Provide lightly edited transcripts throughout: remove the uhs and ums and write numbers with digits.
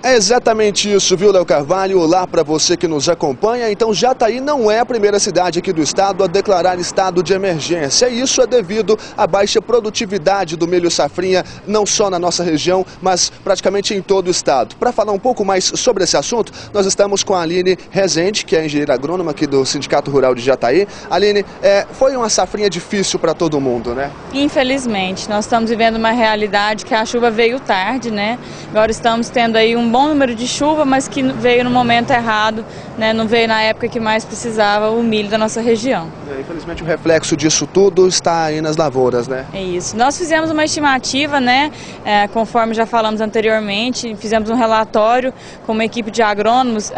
É exatamente isso, viu, Léo Carvalho? Olá para você que nos acompanha. Então, Jataí não é a primeira cidade aqui do estado a declarar estado de emergência. Isso é devido à baixa produtividade do milho safrinha, não só na nossa região, mas praticamente em todo o estado. Para falar um pouco mais sobre esse assunto, nós estamos com a Aline Rezende, que é engenheira agrônoma aqui do Sindicato Rural de Jataí. Aline, foi uma safrinha difícil para todo mundo, né? Infelizmente, nós estamos vivendo uma realidade que a chuva veio tarde, né? Agora estamos tendo aí um bom número de chuva, mas que veio no momento errado, né? Não veio na época que mais precisava o milho da nossa região. Infelizmente o reflexo disso tudo está aí nas lavouras, né? É isso. Nós fizemos uma estimativa, né? Conforme já falamos anteriormente, fizemos um relatório com uma equipe de agrônomos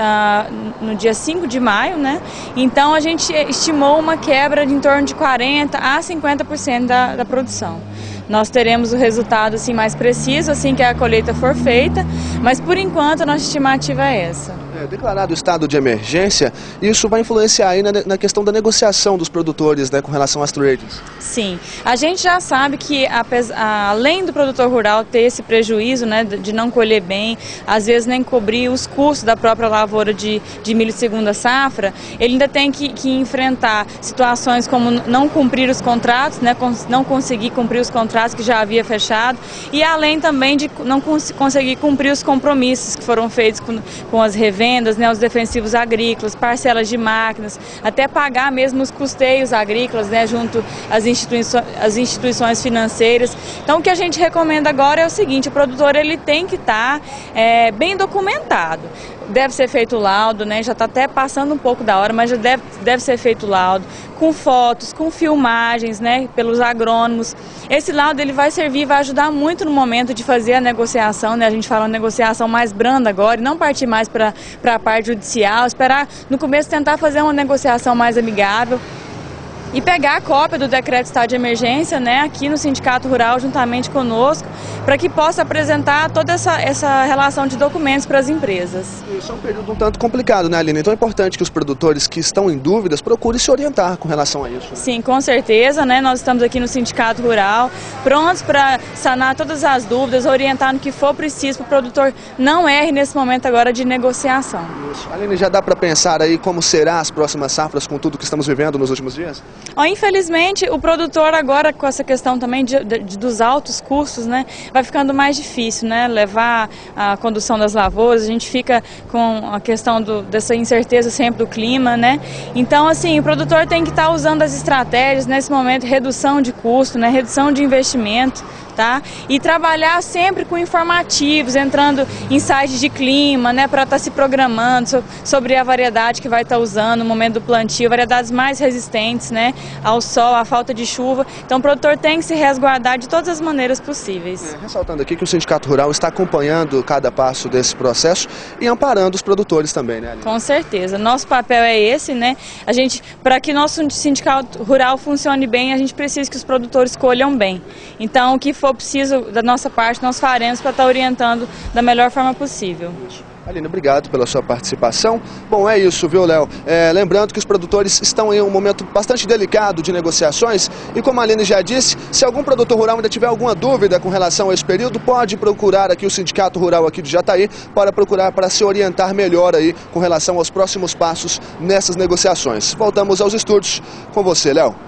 no dia 5 de maio, né? Então a gente estimou uma quebra de em torno de 40% a 50% da produção. Nós teremos o resultado assim, mais preciso assim que a colheita for feita, mas por enquanto a nossa estimativa é essa. Declarado o estado de emergência, isso vai influenciar aí na questão da negociação dos produtores, né, com relação às trades? Sim, a gente já sabe que além do produtor rural ter esse prejuízo, né, de não colher bem, às vezes nem cobrir os custos da própria lavoura de milho segunda safra, ele ainda tem que enfrentar situações como não cumprir os contratos, né, não conseguir cumprir os contratos que já havia fechado, e além também de não conseguir cumprir os compromissos que foram feitos com as revendas, né, os defensivos agrícolas, parcelas de máquinas, até pagar mesmo os custeios agrícolas, né, junto às instituições financeiras. Então o que a gente recomenda agora é o seguinte: o produtor ele tem que estar bem documentado. Deve ser feito o laudo, né? Já está até passando um pouco da hora, mas já deve ser feito o laudo, com fotos, com filmagens, né? Pelos agrônomos. Esse laudo ele vai servir, vai ajudar muito no momento de fazer a negociação, né? A gente fala uma negociação mais branda agora, e não partir mais para a parte judicial, esperar no começo tentar fazer uma negociação mais amigável. E pegar a cópia do decreto de estado de emergência, né, aqui no Sindicato Rural, juntamente conosco, para que possa apresentar toda essa relação de documentos para as empresas. Isso é um período um tanto complicado, né, Aline? Então é importante que os produtores que estão em dúvidas procurem se orientar com relação a isso. Sim, com certeza, né? Nós estamos aqui no Sindicato Rural, prontos para sanar todas as dúvidas, orientar no que for preciso para o produtor não erre nesse momento agora de negociação. Isso. Aline, já dá para pensar aí como será as próximas safras com tudo que estamos vivendo nos últimos dias? Infelizmente, o produtor agora, com essa questão também dos altos custos, né, vai ficando mais difícil, né, levar a condução das lavouras. A gente fica com a questão dessa incerteza sempre do clima, né. Então, assim, o produtor tem que estar usando as estratégias nesse momento, redução de custo, né, redução de investimento, tá? E trabalhar sempre com informativos, entrando em sites de clima, né, para estar se programando sobre a variedade que vai estar usando no momento do plantio, variedades mais resistentes, né, ao sol, à falta de chuva. Então o produtor tem que se resguardar de todas as maneiras possíveis. Ressaltando aqui que o Sindicato Rural está acompanhando cada passo desse processo e amparando os produtores também, né, Aline? Com certeza. Nosso papel é esse, né? Para que nosso Sindicato Rural funcione bem, a gente precisa que os produtores colham bem. Então o que for preciso da nossa parte, nós faremos para estar orientando da melhor forma possível. Aline, obrigado pela sua participação. Bom, é isso, viu, Léo? Lembrando que os produtores estão em um momento bastante delicado de negociações e, como a Aline já disse, se algum produtor rural ainda tiver alguma dúvida com relação a esse período, pode procurar aqui o Sindicato Rural aqui de Jataí para se orientar melhor aí com relação aos próximos passos nessas negociações. Voltamos aos estúdios com você, Léo.